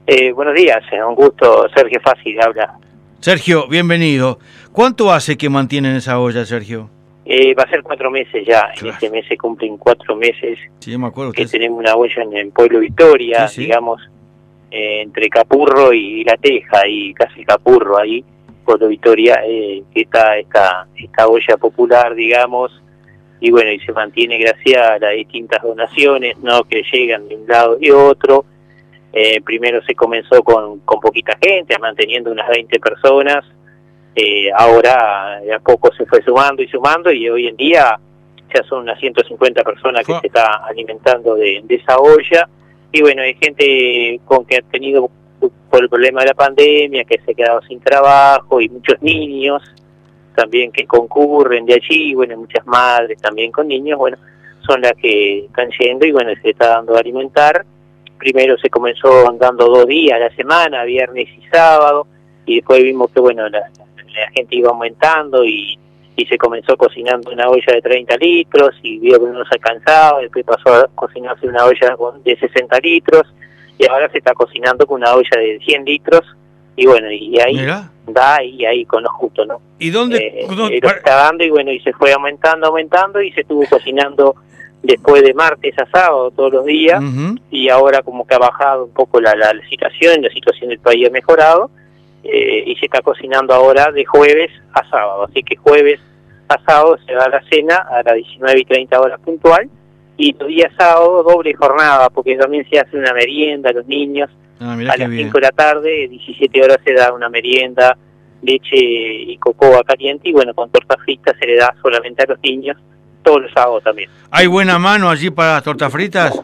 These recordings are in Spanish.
Buenos días, un gusto, Sergio Fácil habla. Sergio, bienvenido. ¿Cuánto hace que mantienen esa olla, Sergio? Va a ser 4 meses ya, Claro. En este mes se cumplen 4 meses Sí, yo me acuerdo. que Usted... tenemos una olla en el pueblo Victoria, Sí, sí. digamos, entre Capurro y La Teja, y casi Capurro ahí, pueblo Victoria, que está esta olla popular, digamos, y bueno, y se mantiene gracias a las distintas donaciones, ¿no?, que llegan de un lado y otro. Primero se comenzó con poquita gente, manteniendo unas 20 personas, ahora de a poco se fue sumando y hoy en día ya son unas 150 personas que se está alimentando de esa olla. Y bueno, hay gente con que ha tenido, por el problema de la pandemia, que se ha quedado sin trabajo, y muchos niños también que concurren de allí, bueno, muchas madres también con niños, bueno, son las que están yendo y bueno, se está dando a alimentar. Primero se comenzó dando 2 días a la semana, viernes y sábado, y después vimos que bueno, la gente iba aumentando y se comenzó cocinando una olla de 30 litros y vio que no se alcanzaba, después pasó a cocinarse una olla de 60 litros y ahora se está cocinando con una olla de 100 litros y bueno, y ahí Mirá. da y ahí con lo justo, ¿no? ¿Y dónde? Lo que está dando y bueno, y se fue aumentando y se estuvo cocinando después de martes a sábado todos los días. Y ahora como que ha bajado un poco la situación del país ha mejorado, y se está cocinando ahora de jueves a sábado, así que jueves a sábado se da la cena a las 19:30 horas puntual, y los días sábados doble jornada, porque también se hace una merienda a los niños. A las 5 de la tarde, 17 horas se da una merienda, leche y cocoa caliente, y bueno, con tortas fritas se le da solamente a los niños, todos los sábados también. ¿Hay buena mano allí para las tortas fritas?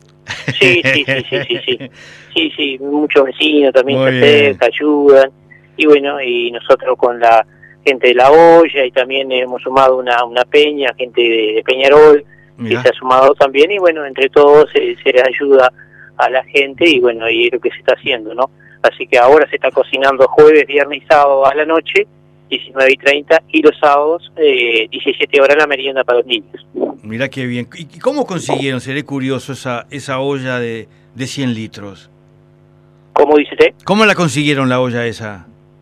Sí, muchos vecinos también se acercan, ayudan, y bueno, y nosotros con la gente de la olla, y también hemos sumado una peña, gente de Peñarol, que se ha sumado también, y bueno, entre todos se les ayuda a la gente, y bueno, y es lo que se está haciendo, ¿no? Así que ahora se está cocinando jueves, viernes y sábado a la noche, 19:30, y los sábados, 17 horas la merienda para los niños. Mirá qué bien. ¿Y cómo consiguieron, seré curioso, esa olla de 100 litros? ¿Cómo dice usted? ¿Cómo la consiguieron la olla esa?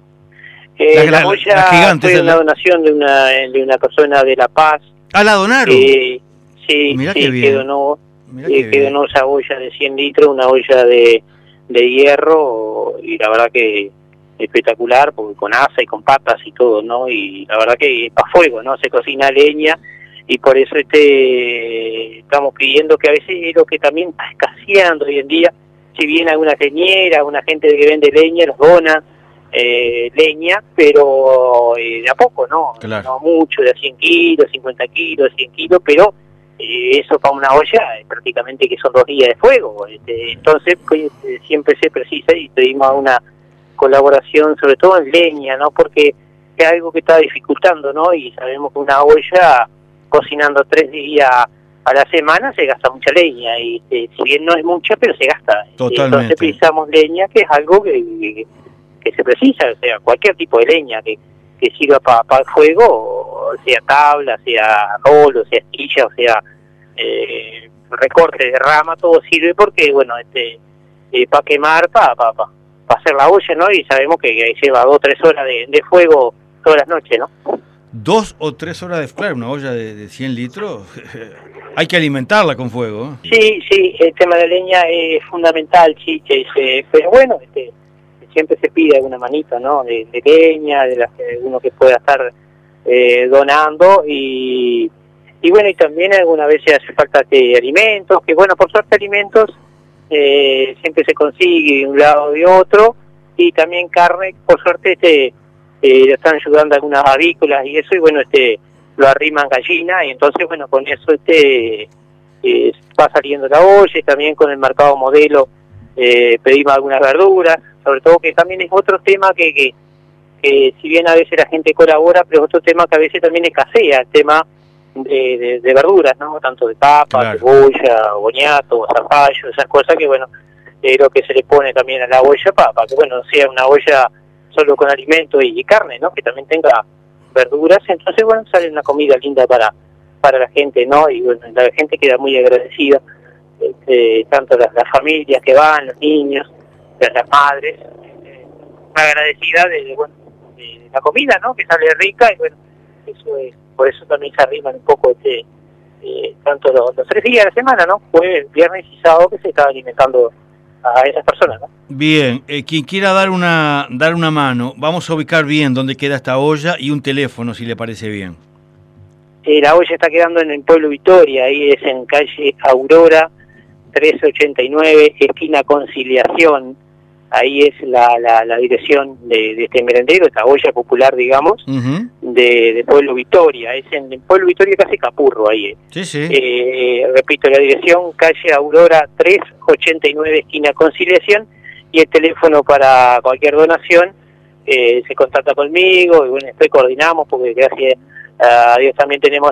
La olla la gigante, fue una donación de una persona de La Paz. ¿Ah, la donaron? Sí, Mirá sí, qué bien. que donó esa olla de 100 litros, una olla de hierro, y la verdad que espectacular, porque con asa y con patas y todo, ¿no? Y la verdad que a fuego, ¿no? Se cocina a leña, y por eso estamos pidiendo, que a veces es lo que también está escaseando hoy en día, si bien alguna leñera, alguna gente que vende leña los dona leña, pero de a poco, ¿no? Claro. No mucho, de a 100 kilos, 50 kilos, 100 kilos, pero eso para una olla prácticamente que son 2 días de fuego. Entonces siempre se precisa, y pedimos una colaboración, sobre todo en leña, ¿no? Porque es algo que está dificultando, ¿no? Y sabemos que una olla, cocinando 3 días a la semana, se gasta mucha leña, y si bien no es mucha, pero se gasta. Totalmente. Entonces precisamos leña, que es algo que se precisa, o sea, cualquier tipo de leña que sirva para el fuego, o sea tabla, sea rolo, sea astilla, o sea recorte de rama, todo sirve, porque bueno, para quemar, para hacer la olla, ¿no? Y sabemos que lleva 2 o 3 horas de fuego todas las noches, ¿no? 2 o 3 horas de fuego, una olla de 100 litros, hay que alimentarla con fuego. Sí, el tema de la leña es fundamental, sí, pero bueno, siempre se pide alguna manito, ¿no? De leña, de uno que pueda estar donando, y bueno, y también algunas veces hace falta alimentos, que bueno, por suerte alimentos siempre se consigue de un lado o de otro, y también carne, por suerte le están ayudando algunas avícolas y eso, y bueno, lo arriman gallina, y entonces bueno, con eso va saliendo la olla, y también con el mercado modelo pedimos algunas verduras, sobre todo, que también es otro tema que si bien a veces la gente colabora, pero es otro tema que a veces también escasea, el tema de verduras, ¿no? Tanto de papa, Claro. cebolla, boñato, zapallo, esas cosas que bueno, lo que se le pone también a la olla para que bueno, sea una olla solo con alimento y carne, ¿no? Que también tenga verduras, entonces bueno, sale una comida linda para la gente, ¿no? Y bueno, la gente queda muy agradecida, tanto las familias que van, los niños, de las madres, agradecida bueno, de la comida, ¿no? Que sale rica, y bueno, eso es, por eso también se arriman un poco tanto los 3 días de la semana, ¿no? Jueves, viernes y sábado, que se está alimentando a esas personas, ¿no? Bien, quien quiera dar una mano, vamos a ubicar bien dónde queda esta olla y un teléfono, si le parece bien. La olla está quedando en el pueblo Victoria, ahí es en calle Aurora 389, esquina Conciliación. Ahí es la dirección de este merendero, esta olla popular, digamos, de Pueblo Victoria. Es en el Pueblo Victoria, casi Capurro, ahí. Sí, sí. Repito, la dirección, calle Aurora 389, esquina Conciliación, y el teléfono para cualquier donación, se contacta conmigo, y bueno, coordinamos, porque gracias a Dios también tenemos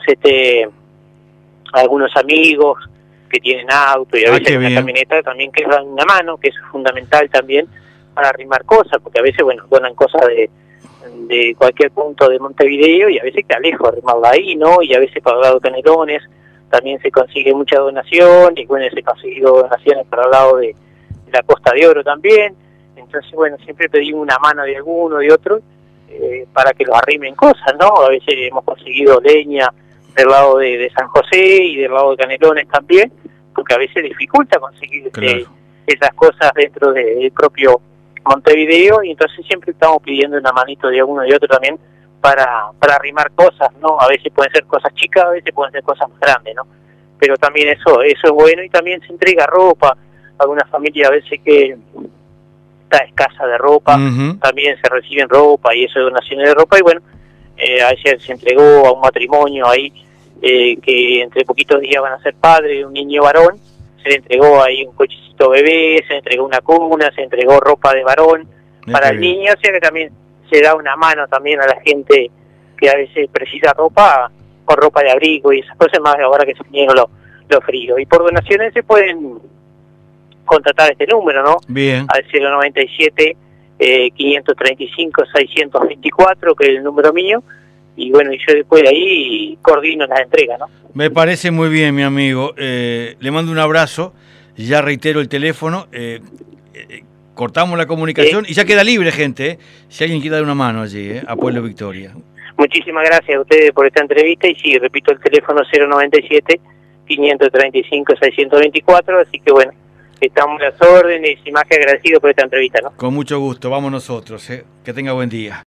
algunos amigos que tienen auto y a veces una camioneta también que dan una mano, que es fundamental también para arrimar cosas, porque a veces, bueno, donan cosas de cualquier punto de Montevideo y a veces que alejo arrimarla ahí, ¿no? Y a veces para el lado de Canelones también se consigue mucha donación, y bueno, se consiguió donaciones para el lado de la Costa de Oro también. Entonces, bueno, siempre pedimos una mano de alguno, de otro, para que los arrimen cosas, ¿no? A veces hemos conseguido leña del lado de San José y del lado de Canelones también, porque a veces dificulta conseguir esas cosas dentro del propio Montevideo, y entonces siempre estamos pidiendo una manito de uno y de otro también para arrimar cosas, ¿no? A veces pueden ser cosas chicas, a veces pueden ser cosas más grandes, ¿no? Pero también eso es bueno, y también se entrega ropa. Alguna familia a veces que está escasa de ropa, también se reciben ropa, y eso es donaciones de ropa. Y bueno, ayer se entregó a un matrimonio ahí, que entre poquitos días van a ser padres de un niño varón. Se le entregó ahí un cochecito bebé, se entregó una cuna, se entregó ropa de varón para el niño, o sea que también se da una mano también a la gente que a veces precisa ropa, con ropa de abrigo y esas cosas, más ahora que se vienen los fríos. Y por donaciones se pueden contratar este número, ¿no? Bien. Al 097 535 624, que es el número mío. Y bueno, y yo después de ahí coordino las entregas, ¿no? Me parece muy bien, mi amigo. Le mando un abrazo. Ya reitero el teléfono. Cortamos la comunicación y ya queda libre, gente. Si alguien quiere dar una mano allí, a Pueblo Victoria. Muchísimas gracias a ustedes por esta entrevista. Y sí, repito el teléfono 097 535 624. Así que bueno, estamos a las órdenes y más que agradecidos por esta entrevista, ¿no? Con mucho gusto. Vamos nosotros. Que tenga buen día.